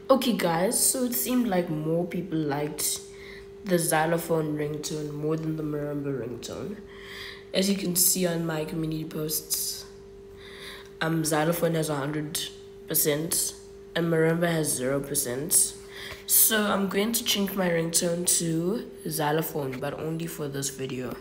Okay, guys, so it seemed like more people liked the xylophone ringtone more than the marimba ringtone. As you can see on my community posts, xylophone has 100% and marimba has 0%. So I'm going to change my ringtone to xylophone, but only for this video.